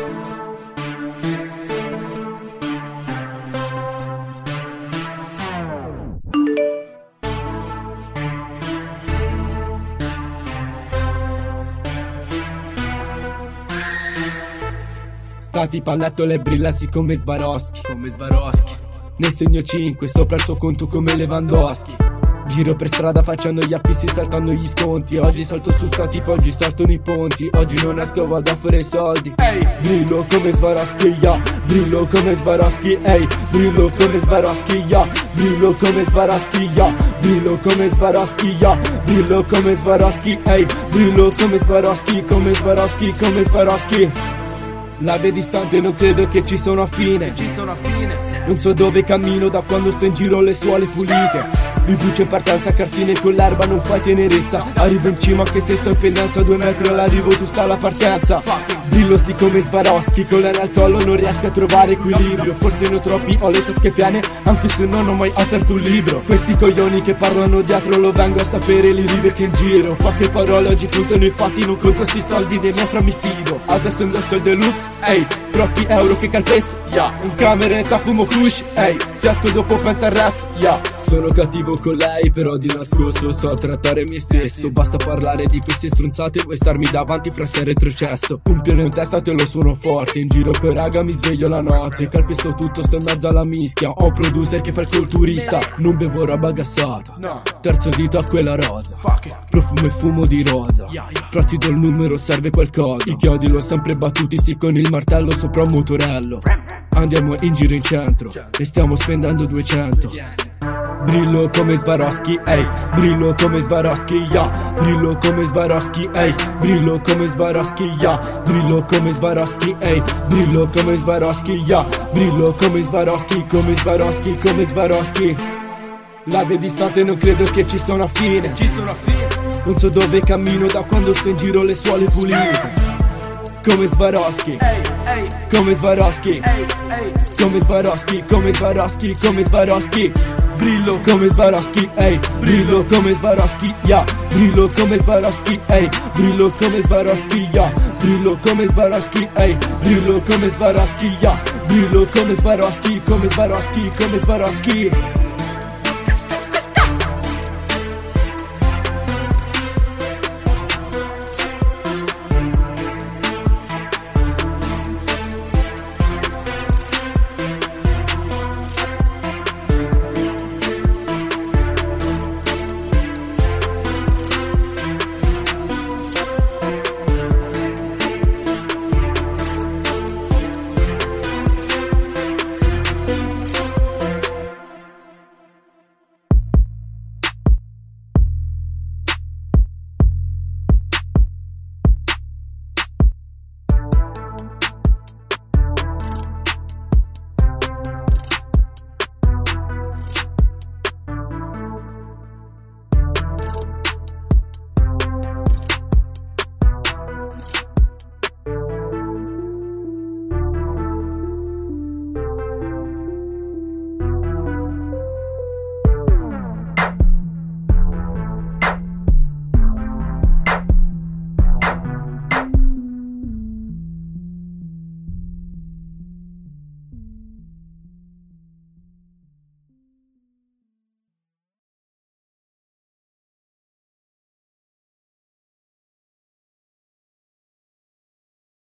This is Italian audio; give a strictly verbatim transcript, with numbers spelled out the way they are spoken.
Stati palletto le brillassi come Swarovski, come Swarovski. Ne segno cinque sopra il suo conto come Lewandowski. Giro per strada facendo gli acquisti saltando gli sconti. Oggi salto su sta tipo, oggi saltano i ponti. Oggi non esco, vado a fare i soldi. Ehi, brillo come Swarovski, yeah. Brillo come Swarovski, ehi. Brillo come Swarovski, yeah. Brillo come Swarovski, yeah. Brillo come Swarovski, yeah. Brillo come Swarovski, ehi. Brillo come Swarovski, come Swarovski, come Swarovski. La via distante non credo che ci sono a fine. Ci sono a fine. Non so dove cammino da quando sto in giro le suole pulite. Mi brucio in partenza, cartine con l'erba, non fai tenerezza. Arrivo in cima anche se sto in pendenza. Due metri all'arrivo, tu sta alla partenza. Brillo sì come Swarovski, con l'anello al collo non riesco a trovare equilibrio. Forse ne ho troppi, ho le tasche piene, anche se non ho mai aperto un libro. Questi coglioni che parlano dietro lo vengo a sapere, li riverto in giro. Poche parole oggi contano i fatti, non conto sti soldi, dei miei fra mi fido. Adesso indosso il deluxe, ehi, troppi euro che calpesto, yeah. In cameretta fumo kush, ehi, se esco dopo penso al resto, yeah. Sono cattivo con lei però di nascosto so trattare me stesso. Basta parlare di queste stronzate, vuoi starmi davanti fra sé e retrocesso. Un piano in testa te lo suono forte, in giro con raga mi sveglio la notte. Calpesto tutto, sto in mezzo alla mischia. Ho un producer che fa il culturista, non bevo roba gassata, no. Terzo dito a quella rosa, profumo e fumo di rosa, yeah, yeah. Fra ti do il numero, serve qualcosa. I chiodi l'ho sempre battuti, sì con il martello sopra un motorello. Andiamo in giro in centro e stiamo spendendo duecento. Brillo come Swarovski, ehi. Brillo come Swarovski, yeah. Brillo come Swarovski, ehi. Brillo come Swarovski, yeah. Brillo come Swarovski, ehi. Brillo come Swarovski, yeah. Brillo come Swarovski, come Swarovski, come Swarovski. La via distante non credo che ci sono a fine. Ci sono a fine. Non so dove cammino da quando sto in giro le suole pulite. Come Swarovski, come Swarovski, come Swarovski, come Swarovski, come Swarovski. Brillo come Swarovski, ehi. Brillo come Swarovski, yeah. Brillo come Swarovski, ehi. Brillo come Swarovski, yeah. Brillo come Swarovski, ehi. Brillo come Swarovski, yeah. Brillo come Swarovski, come Swarovski, come Swarovski.